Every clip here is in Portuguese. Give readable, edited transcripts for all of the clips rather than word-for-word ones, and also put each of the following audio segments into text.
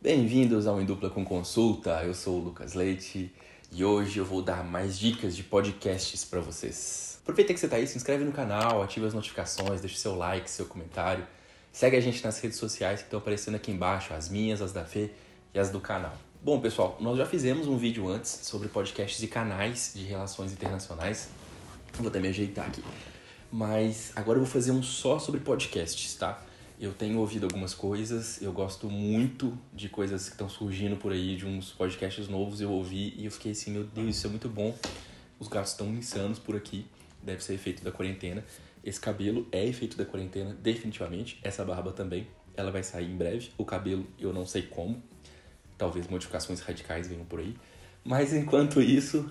Bem-vindos ao Em Dupla com Consulta, eu sou o Lucas Leite e hoje eu vou dar mais dicas de podcasts para vocês. Aproveita que você tá aí, se inscreve no canal, ativa as notificações, deixa seu like, seu comentário. Segue a gente nas redes sociais que estão aparecendo aqui embaixo, as minhas, as da Fê e as do canal. Bom, pessoal, nós já fizemos um vídeo antes sobre podcasts e canais de relações internacionais. Vou até me ajeitar aqui. Mas agora eu vou fazer um só sobre podcasts, tá? Eu tenho ouvido algumas coisas, eu gosto muito de coisas que estão surgindo por aí, de uns podcasts novos eu ouvi e eu fiquei assim, meu Deus, isso é muito bom. Os gatos estão insanos por aqui, deve ser efeito da quarentena. Esse cabelo é efeito da quarentena, definitivamente. Essa barba também, ela vai sair em breve. O cabelo eu não sei como, talvez modificações radicais venham por aí. Mas enquanto isso,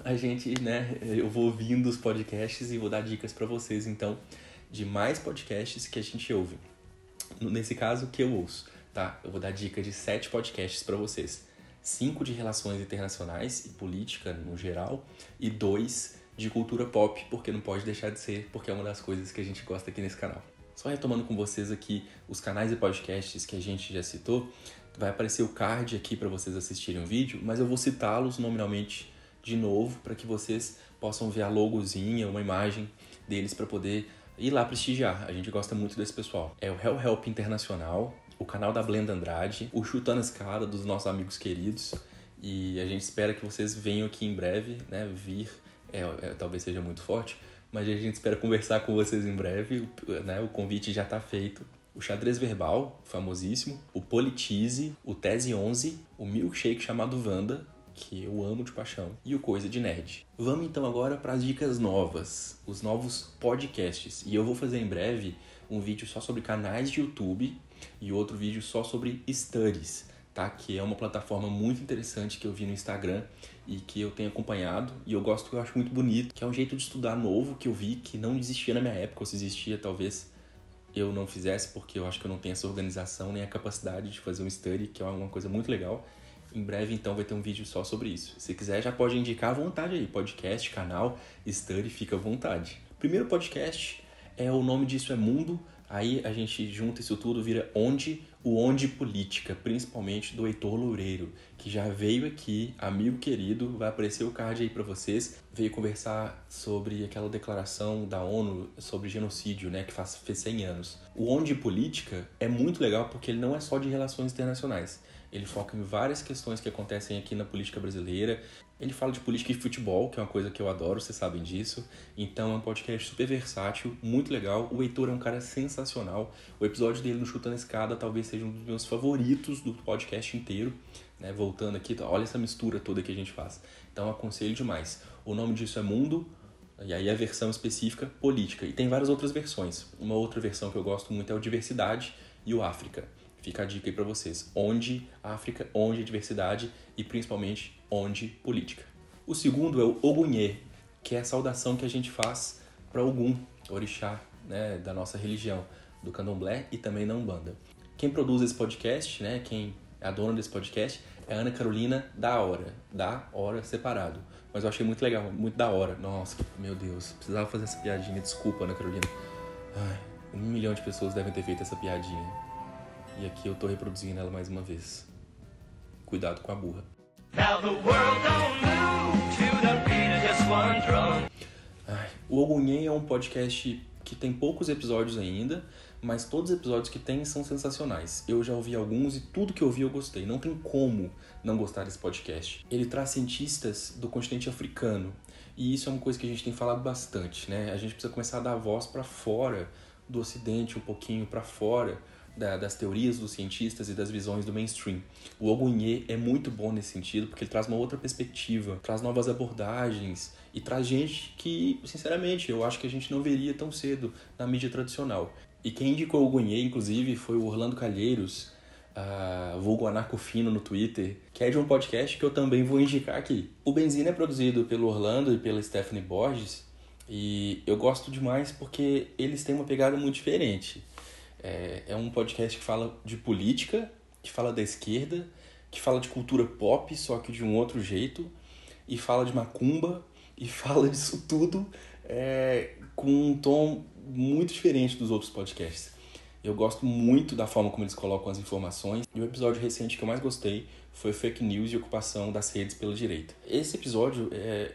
eu vou ouvindo os podcasts e vou dar dicas pra vocês, então, de mais podcasts que a gente ouve. Nesse caso, que eu ouço, tá? Eu vou dar dica de 7 podcasts pra vocês. 5 de relações internacionais e política no geral e 2 de cultura pop, porque não pode deixar de ser, porque é uma das coisas que a gente gosta aqui nesse canal. Só retomando com vocês aqui os canais e podcasts que a gente já citou, vai aparecer o card aqui para vocês assistirem o vídeo, mas eu vou citá-los nominalmente de novo para que vocês possam ver a logozinha, uma imagem deles para poder ir lá prestigiar. A gente gosta muito desse pessoal. É o Hell Help Internacional, o canal da Blenda Andrade, o Chutando a Escada dos nossos amigos queridos, e a gente espera que vocês venham aqui em breve, né, talvez seja muito forte, mas a gente espera conversar com vocês em breve, né, o convite já está feito. O Xadrez Verbal, famosíssimo, o Politize, o Tese 11, o Milkshake chamado Wanda, que eu amo de paixão, e o Coisa de Nerd. Vamos então agora para as dicas novas, os novos podcasts. E eu vou fazer em breve um vídeo só sobre canais de YouTube e outro vídeo só sobre Studies, tá? Que é uma plataforma muito interessante que eu vi no Instagram e que eu tenho acompanhado e eu acho muito bonito, que é um jeito de estudar novo que eu vi que não existia na minha época, ou se existia talvez eu não fizesse, porque eu acho que eu não tenho essa organização nem a capacidade de fazer um study, que é uma coisa muito legal. Em breve, então, vai ter um vídeo só sobre isso. Se quiser, já pode indicar à vontade aí. Podcast, canal, study, fica à vontade. Primeiro podcast, o nome disso é Mundo. Aí a gente junta isso tudo, vira Onde Política, principalmente do Heitor Loureiro, que já veio aqui, amigo querido, vai aparecer o card aí pra vocês. Veio conversar sobre aquela declaração da ONU sobre genocídio, né, que fez 100 anos. O Onde Política é muito legal porque ele não é só de relações internacionais. Ele foca em várias questões que acontecem aqui na política brasileira. Ele fala de política e futebol, que é uma coisa que eu adoro, vocês sabem disso. Então é um podcast super versátil, muito legal. O Heitor é um cara sensacional. O episódio dele no Chutando a Escada talvez seja um dos meus favoritos do podcast inteiro. Né? Voltando aqui, olha essa mistura toda que a gente faz. Então aconselho demais. O nome disso é Mundo, e aí a versão específica, Política. E tem várias outras versões. Uma outra versão que eu gosto muito é o Diversidade e o África. Fica a dica aí pra vocês. Onde África, onde diversidade e principalmente onde política. O segundo é o Ogunhê, que é a saudação que a gente faz para Ogum, orixá, né, da nossa religião, do Candomblé e também da Umbanda. Quem produz esse podcast, né, quem é a dona desse podcast, é a Ana Carolina da Hora separado. Mas eu achei muito legal, muito da hora. Nossa, meu Deus, precisava fazer essa piadinha. Desculpa, Ana Carolina. 1 milhão de pessoas devem ter feito essa piadinha. E aqui eu tô reproduzindo ela mais uma vez. Cuidado com a burra. O Ogunhê é um podcast que tem poucos episódios ainda, mas todos os episódios que tem são sensacionais. Eu já ouvi alguns e tudo que eu ouvi eu gostei. Não tem como não gostar desse podcast. Ele traz cientistas do continente africano. E isso é uma coisa que a gente tem falado bastante, né? A gente precisa começar a dar voz para fora do Ocidente, um pouquinho para fora das teorias dos cientistas e das visões do mainstream. O Ogunhê é muito bom nesse sentido, porque ele traz uma outra perspectiva, traz novas abordagens e traz gente que, sinceramente, eu acho que a gente não veria tão cedo na mídia tradicional. E quem indicou o Ogunhê, inclusive, foi o Orlando Calheiros, vulgo Anarcofino no Twitter, que é de um podcast que eu também vou indicar aqui. O Benzina é produzido pelo Orlando e pela Stephanie Borges, e eu gosto demais porque eles têm uma pegada muito diferente. É um podcast que fala de política, que fala da esquerda, que fala de cultura pop, só que de um outro jeito, e fala de macumba, e fala disso tudo com um tom muito diferente dos outros podcasts. Eu gosto muito da forma como eles colocam as informações. E o episódio recente que eu mais gostei foi Fake News e Ocupação das Redes pela Direita. Esse episódio,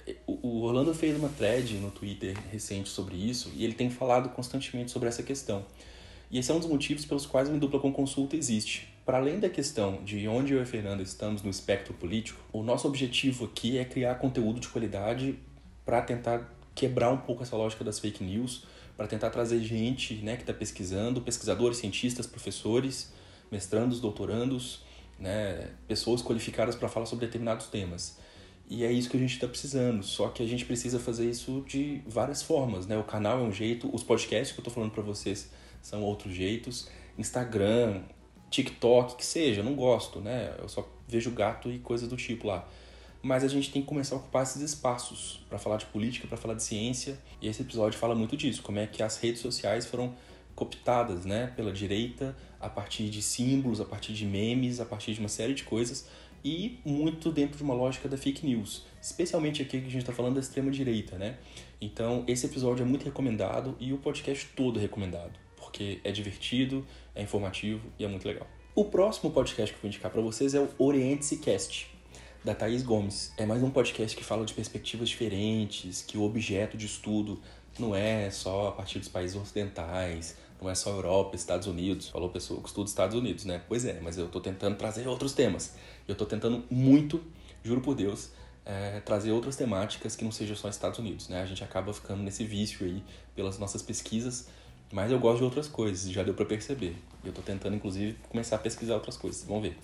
o Orlando fez uma thread no Twitter recente sobre isso e ele tem falado constantemente sobre essa questão. E esse é um dos motivos pelos quais a Dupla com Consulta existe. Para além da questão de onde eu e a Fernanda estamos no espectro político, o nosso objetivo aqui é criar conteúdo de qualidade para tentar quebrar um pouco essa lógica das fake news, para tentar trazer gente, né, que está pesquisando, pesquisadores, cientistas, professores, mestrandos, doutorandos, né, pessoas qualificadas para falar sobre determinados temas. E é isso que a gente está precisando, só que a gente precisa fazer isso de várias formas, né? O canal é um jeito, os podcasts que eu estou falando para vocês são outros jeitos, Instagram, TikTok, que seja, eu não gosto, né? Eu só vejo gato e coisas do tipo lá. Mas a gente tem que começar a ocupar esses espaços para falar de política, para falar de ciência. E esse episódio fala muito disso, como é que as redes sociais foram cooptadas, né, pela direita, a partir de símbolos, a partir de memes, a partir de uma série de coisas, e muito dentro de uma lógica da fake news, especialmente aqui que a gente está falando da extrema-direita, né? Então, esse episódio é muito recomendado e o podcast todo é recomendado, porque é divertido, é informativo e é muito legal. O próximo podcast que eu vou indicar para vocês é o Oriente-se Cast, da Thaís Gomes. É mais um podcast que fala de perspectivas diferentes, que o objeto de estudo não é só a partir dos países ocidentais, não é só Europa, Estados Unidos. Falou pessoa que estuda Estados Unidos, né? Pois é, mas eu tô tentando trazer outros temas. Eu tô tentando muito, juro por Deus, trazer outras temáticas que não sejam só Estados Unidos, né? A gente acaba ficando nesse vício aí pelas nossas pesquisas, mas eu gosto de outras coisas, já deu pra perceber. Eu tô tentando, inclusive, começar a pesquisar outras coisas. Vamos ver.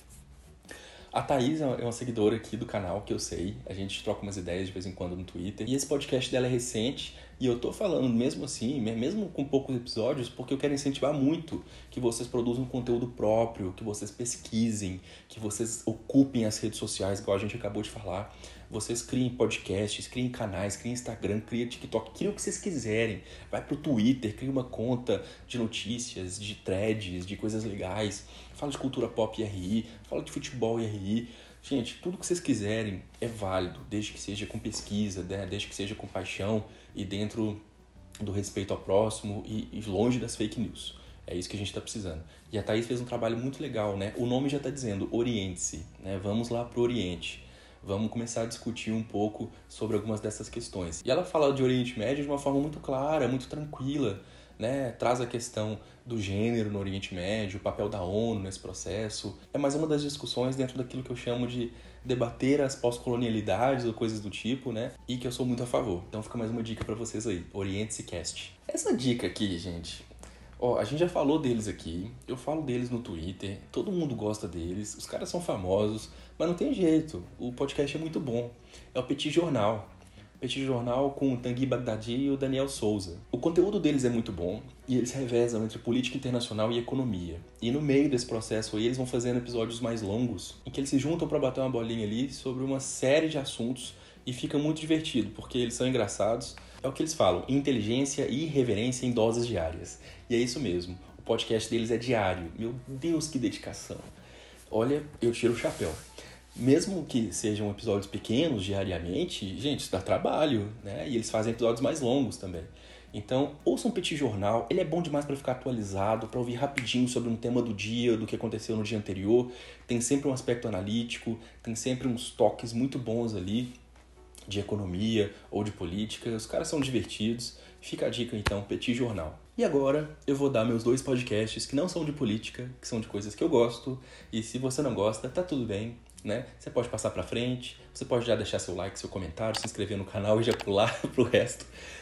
A Thaís é uma seguidora aqui do canal, que eu sei. A gente troca umas ideias de vez em quando no Twitter. E esse podcast dela é recente. E eu tô falando mesmo assim, mesmo com poucos episódios, porque eu quero incentivar muito que vocês produzam conteúdo próprio, que vocês pesquisem, que vocês ocupem as redes sociais, igual a gente acabou de falar. Vocês criem podcasts, criem canais, criem Instagram, criem TikTok, criem o que vocês quiserem. Vai pro Twitter, cria uma conta de notícias, de threads, de coisas legais. Fala de cultura pop e RI, fala de futebol e RI. Gente, tudo que vocês quiserem é válido, desde que seja com pesquisa, né? Desde que seja com paixão e dentro do respeito ao próximo e longe das fake news. É isso que a gente está precisando. E a Thaís fez um trabalho muito legal, né? O nome já está dizendo, oriente-se, né? Vamos lá pro Oriente. Vamos começar a discutir um pouco sobre algumas dessas questões. E ela fala de Oriente Médio de uma forma muito clara, muito tranquila, né? Traz a questão do gênero no Oriente Médio, o papel da ONU nesse processo. É mais uma das discussões dentro daquilo que eu chamo de debater as pós-colonialidades ou coisas do tipo, né? E que eu sou muito a favor. Então fica mais uma dica pra vocês aí, Oriente-se Cast. Essa dica aqui, gente, a gente já falou deles aqui, eu falo deles no Twitter, todo mundo gosta deles, os caras são famosos, mas não tem jeito, o podcast é muito bom. É o Petit Jornal. Petit Jornal com o Tanguy Bagdadi e o Daniel Souza. O conteúdo deles é muito bom e eles revezam entre política internacional e economia. E no meio desse processo aí, eles vão fazendo episódios mais longos, em que eles se juntam para bater uma bolinha ali sobre uma série de assuntos e fica muito divertido, porque eles são engraçados. É o que eles falam, inteligência e irreverência em doses diárias. E é isso mesmo, o podcast deles é diário. Meu Deus, que dedicação. Olha, eu tiro o chapéu. Mesmo que sejam episódios pequenos diariamente, gente, isso dá trabalho, né? E eles fazem episódios mais longos também. Então, ouçam um Petit Jornal, ele é bom demais para ficar atualizado, para ouvir rapidinho sobre um tema do dia, do que aconteceu no dia anterior. Tem sempre um aspecto analítico, tem sempre uns toques muito bons ali de economia ou de política. Os caras são divertidos. Fica a dica então, Petit Jornal. E agora eu vou dar meus 2 podcasts que não são de política, que são de coisas que eu gosto. E se você não gosta, tá tudo bem, né? Você pode passar pra frente, você pode já deixar seu like, seu comentário, se inscrever no canal e já pular pro resto.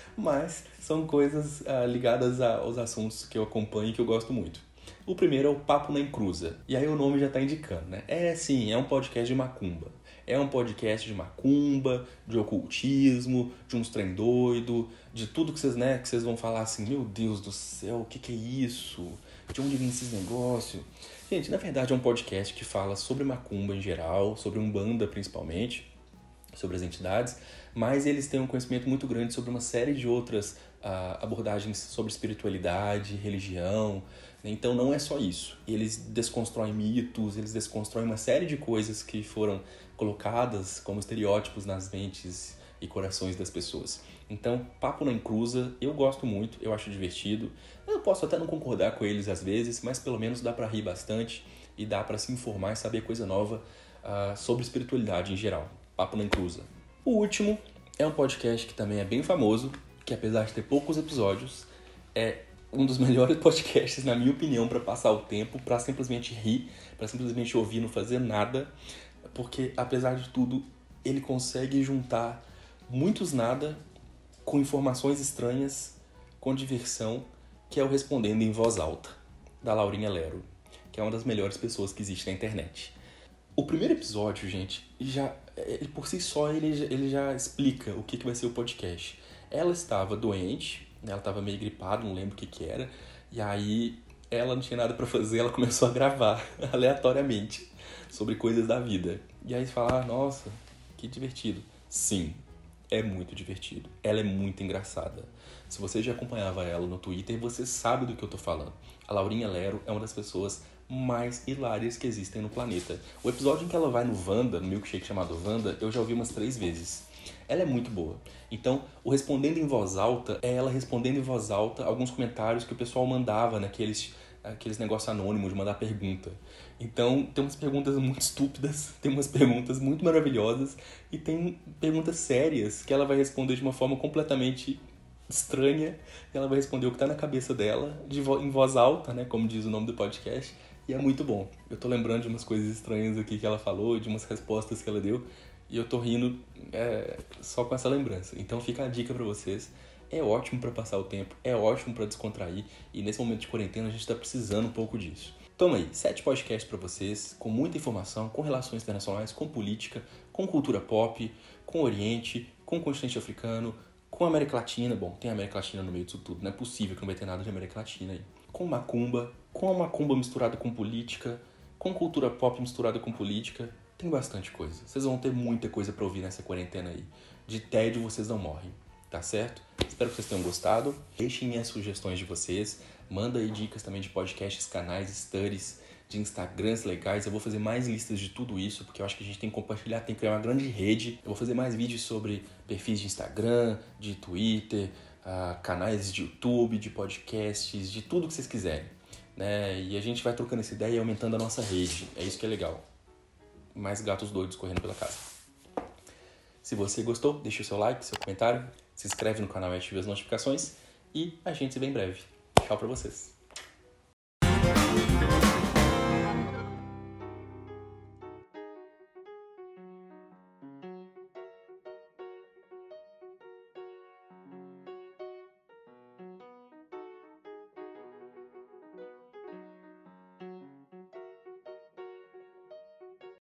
Mas são coisas ligadas aos assuntos que eu acompanho e que eu gosto muito. O primeiro é o Papo na Encruza. E aí o nome já tá indicando, né? Sim, é um podcast de macumba. É um podcast de macumba, de ocultismo, de uns trem doido, de tudo que vocês vão falar assim, meu Deus do céu, o que é isso? De onde vem esses negócios? Gente, na verdade é um podcast que fala sobre macumba em geral, sobre Umbanda principalmente, sobre as entidades, mas eles têm um conhecimento muito grande sobre uma série de outras abordagens sobre espiritualidade, religião. Então não é só isso. Eles desconstroem mitos, eles desconstroem uma série de coisas que foram colocadas como estereótipos nas mentes e corações das pessoas. Então, Papo na Encruza, eu gosto muito, eu acho divertido. Eu posso até não concordar com eles às vezes, mas pelo menos dá pra rir bastante e dá pra se informar e saber coisa nova sobre espiritualidade em geral. Papo na Encruza. O último é um podcast que também é bem famoso, que apesar de ter poucos episódios, é um dos melhores podcasts, na minha opinião, para passar o tempo, para simplesmente rir, para simplesmente ouvir, não fazer nada, porque apesar de tudo, ele consegue juntar muitos nada com informações estranhas, com diversão, que é o Respondendo em Voz Alta, da Laurinha Lero, que é uma das melhores pessoas que existe na internet. O primeiro episódio, gente, por si só ele já explica o que vai ser o podcast. Ela estava doente, ela estava meio gripada, não lembro o que era, e aí ela não tinha nada pra fazer, ela começou a gravar aleatoriamente sobre coisas da vida. E aí você fala, nossa, que divertido. Sim, é muito divertido. Ela é muito engraçada. Se você já acompanhava ela no Twitter, você sabe do que eu tô falando. A Laurinha Lero é uma das pessoas mais hilárias que existem no planeta. O episódio em que ela vai no Wanda, no milkshake chamado Wanda, eu já ouvi umas 3 vezes. Ela é muito boa. Então, o Respondendo em Voz Alta é ela respondendo em voz alta alguns comentários que o pessoal mandava naqueles negócios anônimos de mandar pergunta. Então, tem umas perguntas muito estúpidas, tem umas perguntas muito maravilhosas e tem perguntas sérias que ela vai responder de uma forma completamente estranha. Ela vai responder o que tá na cabeça dela em voz alta, né, como diz o nome do podcast, e é muito bom. Eu tô lembrando de umas coisas estranhas aqui que ela falou, de umas respostas que ela deu, e eu tô rindo só com essa lembrança. Então fica a dica pra vocês. É ótimo pra passar o tempo, é ótimo pra descontrair, e nesse momento de quarentena a gente tá precisando um pouco disso. Toma aí, 7 podcasts pra vocês, com muita informação, com relações internacionais, com política, com cultura pop, com Oriente, com o continente africano, com a América Latina. Bom, tem a América Latina no meio disso tudo, não é possível que não vai ter nada de América Latina aí. Com macumba, com a macumba misturada com política, com cultura pop misturada com política. Tem bastante coisa. Vocês vão ter muita coisa pra ouvir nessa quarentena aí. De tédio vocês não morrem, tá certo? Espero que vocês tenham gostado. Deixem as sugestões de vocês. Manda aí dicas também de podcasts, canais, studies, de Instagrams legais. Eu vou fazer mais listas de tudo isso, porque eu acho que a gente tem que compartilhar, tem que criar uma grande rede. Eu vou fazer mais vídeos sobre perfis de Instagram, de Twitter, canais de YouTube, de podcasts, de tudo que vocês quiserem, né? E a gente vai trocando essa ideia e aumentando a nossa rede. É isso que é legal. Mais gatos doidos correndo pela casa. Se você gostou, deixa o seu like, seu comentário, se inscreve no canal e ativa as notificações e a gente se vê em breve. Tchau pra vocês.